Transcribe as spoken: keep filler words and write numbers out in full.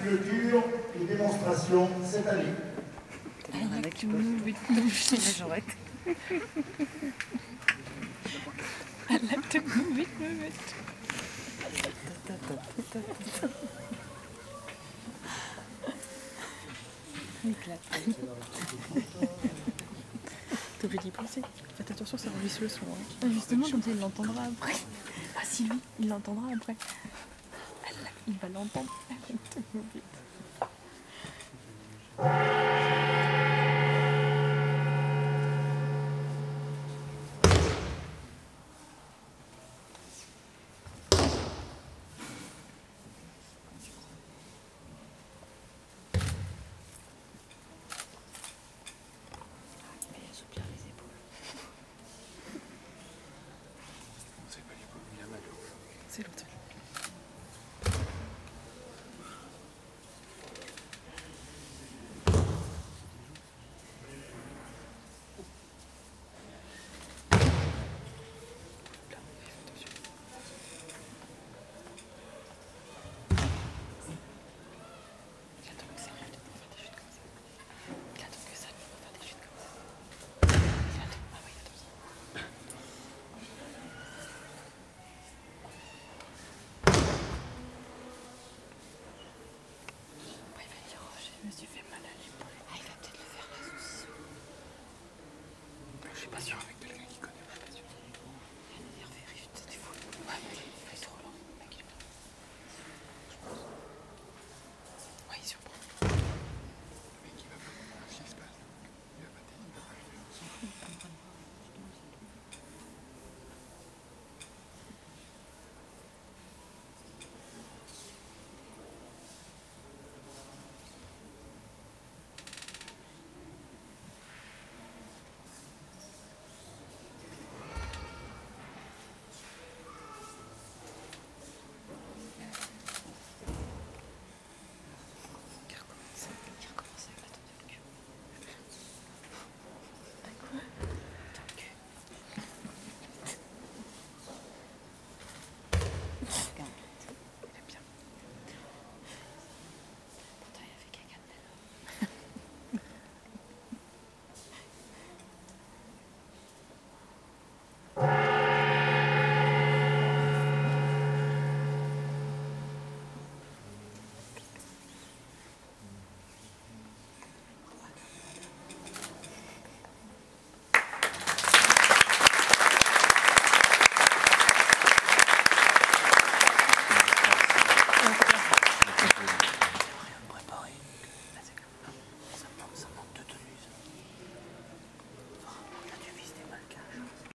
clôture et démonstration cette année. I like to move it, move it. J'arrête. I like to move it, move it. Éclate. T'as oublié d'y penser. Faites attention, ça enregistre le son. Hein. Justement, comme ça, il l'entendra après. Ah si, lui, il l'entendra après. Il va l'entendre. I like to move it.